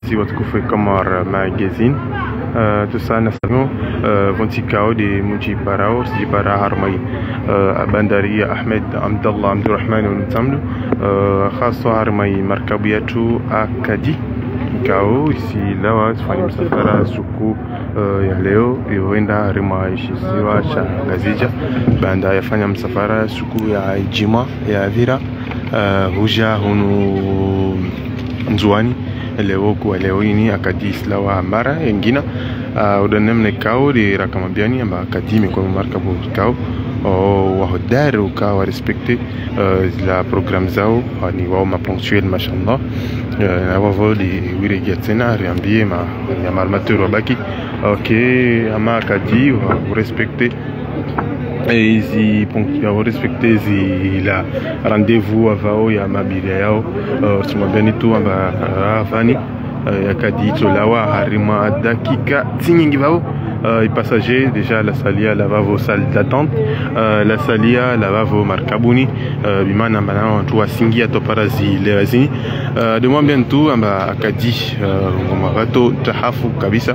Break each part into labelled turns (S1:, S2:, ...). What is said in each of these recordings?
S1: Si watukufu Kamar magazine tusana sano vontikao de muji parao si para harmai bandari Ahmed Abdallah Abdurrahman Mtamlu khaswa harmai markabiyatu akadi kao si lawa tufanya msafara suku ya leo yoenda harima ishisiwa cha Ngazija banda yafanya msafara suku ya Jima ya Avira huja hunu Nzuani leo kwa leo ini akadi islawa mara yengina udanemne kao di rakamambiani amba akadimi kwa markabu kao wa hodari ukawa respecte la programme zao ni wao maponctuel mashallah na wao di wiregi tena riambie ma ya malmateur wabaki okay ama akadi wa respecte izi ponctuel respecte zi la rendez-vous avao ya mabiria yao tumabeni tu amba avani yakadi tolawa harima dakika tinyingi bao les passagers déjà la salia lavavo salle d'attente la salia lavavo markabuni bimana mana tu asingia to parazi lewazini de moi bientôt amba akadi ngomarato tahafu kabisa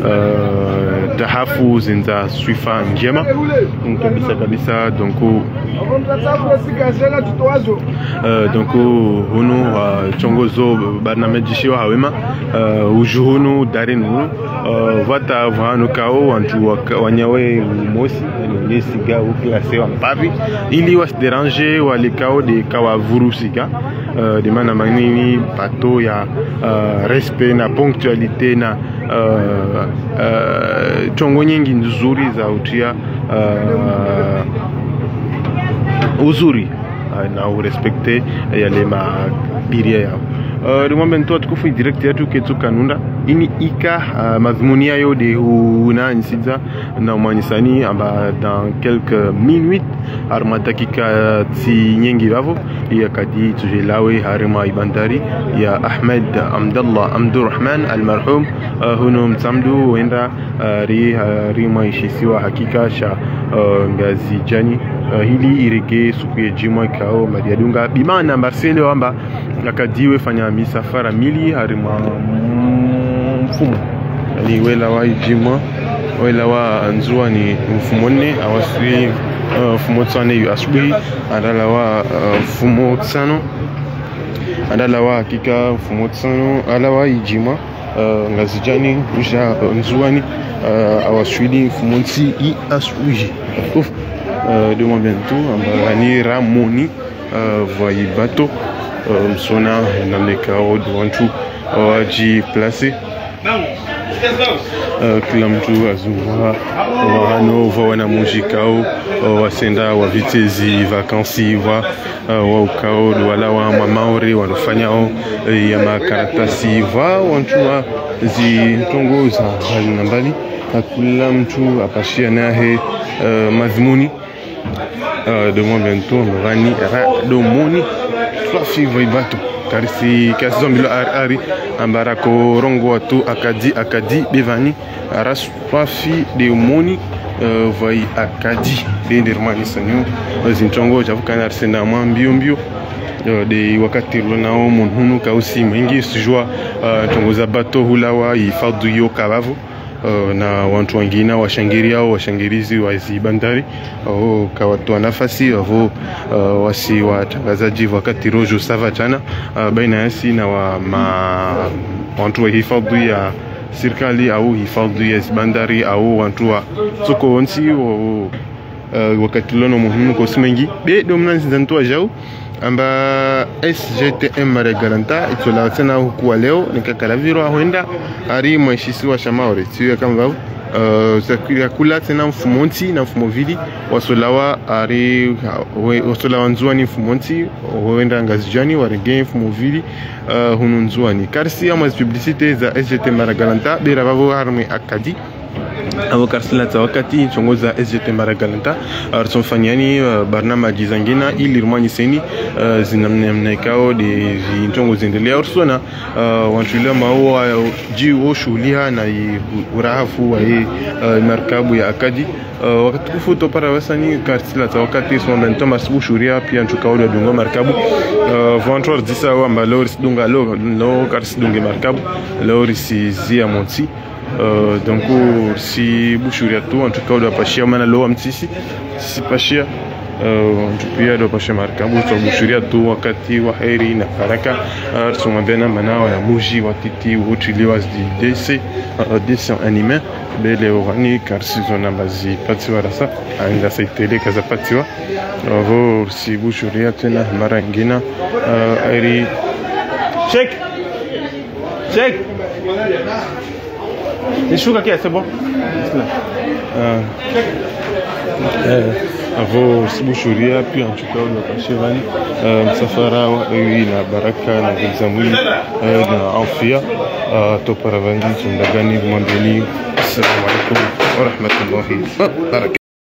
S1: tahafu zinza swifa njema kabisa kabisa donc hunu chongozo banamejishiwa hawema ujuhunu darinu vata vanu kao wantu wanyawe mosi ni siga au classé en pavi ili wasdéranger wale kao de kawa vurusika de mana manini pato ya respect na ponctualité na chongo nyingi nzuri za utia uzuri na urespecte yale mabiria yao rumamento tukufu direct yetu ketu kanunda ini ika mazmunia yo de una nsiza na mwanisani amba dans quelques minutes armatakika ti nyingi bavo ya kadi tujelawe harima ibandari ya Ahmed Abdallah Abdurrahman almarhum huno mtamdu wenda rima ishisiwa hakika sha Ngazijani hili irege suku ya Jima kao Mariadunga bimana Marcelo wamba akadiwe fanya misafara mili harima mfumo yani wela wa Jima wela wa Nzuani mfumone awasri mfumo tsane yu asubuhi adala wa mfumo tsano adala wa hakika mfumo tsano ala wa Jima Ngazijani usha Nzuani awaswili mfumo tsi i asubuhi demain bientôt ani ramoni voyez bateau sona dans les carreaux devant tout aji placé kila mtu azunguka wano wana mujikao wasenda wa vitezi vakansi wa ukao wala wa mamaore wanafanyao ya makaratasi wantua zi za hali nambali kila mtu apashia nahe mazmuni demain bientôt rani domoni twafi voibato karisi zombilo ari ambara ko rongo watu akadi bevani aras twafi de moni vai akadi de ndirmani sanyo zintongo javukana arsena mbio de wakati lonao munhunu kausi mwingi sijua tongoza bato hulawa ifadu yo kabavo na watu wengine washangiria au washangirizi wa bandari au kawatoa nafasi wao wasi watangazaji wakati rojo savachana baina yasi na watu wa hifadhi ya serikali au hifadhi ya bandari au watu wa soko onsi wakati lono muhimu kwa simengi be dominance zantoa jao amba SGTM Maragalanta itola tena huku leo nikakalaviro huenda ari mweshisiwa shamaore tiwe kama vao zakira kula tena mfumonti na mfumovili wasolawa ari wasolawa Nzuani mfumonti huenda Ngazijani warege mfumovili hunu Nzuani karsi ama publicité za SGTM Maragalanta bera vavo harme akadi au karsila za wakati chongoza SGT Maragalanta arsonfanyani barnamaji zangina ili rumanyiseni zinamnekao de zintongo zendelea ursona wanchulia mao jiwo shulia na urahafu wa markabu ya akadi wakati kufuto para wasani karsila za wakati somento masbu shuria pia nchukao de dungo markabu vantor disa wa maloris dunga lo kars dunge markabu loris zia monti donc si bouchuria tout en tout cas doit pashia mana lo amtisi si pashia tupia do pashia markabu to bouchuria tout wakati wa heri na faraka tumabena mana wa muji watiti utiliwa di DC dessin animé bele orani car sizona bazi patiwa rasa anga saitele kaza patiwa vo si bouchuria tena marangina heri check nishuka kia c'est bon avo sibushuria pia nchuka wa kashirani msafara wa na baraka na gizamuni na afia to paravangi tundagani mwambeni assalamu alaikum wa rahmatullahi wa barakatuh.